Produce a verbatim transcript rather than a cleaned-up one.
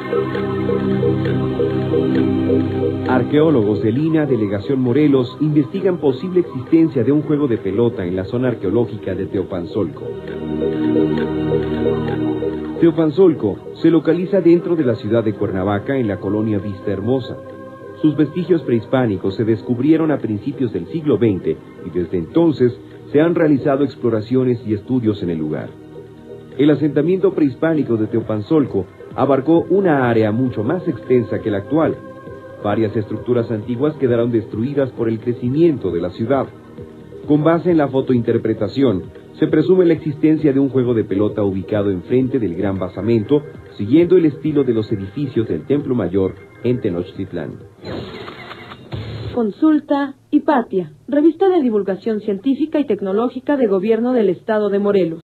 Arqueólogos del I N A Delegación Morelos investigan posible existencia de un juego de pelota en la zona arqueológica de Teopanzolco. Teopanzolco se localiza dentro de la ciudad de Cuernavaca, en la colonia Vista Hermosa. Sus vestigios prehispánicos se descubrieron a principios del siglo veinte y desde entonces se han realizado exploraciones y estudios en el lugar. El asentamiento prehispánico de Teopanzolco abarcó una área mucho más extensa que la actual. Varias estructuras antiguas quedaron destruidas por el crecimiento de la ciudad. Con base en la fotointerpretación, se presume la existencia de un juego de pelota ubicado enfrente del gran basamento, siguiendo el estilo de los edificios del Templo Mayor en Tenochtitlán. Consulta Hipatia, revista de divulgación científica y tecnológica de Gobierno del Estado de Morelos.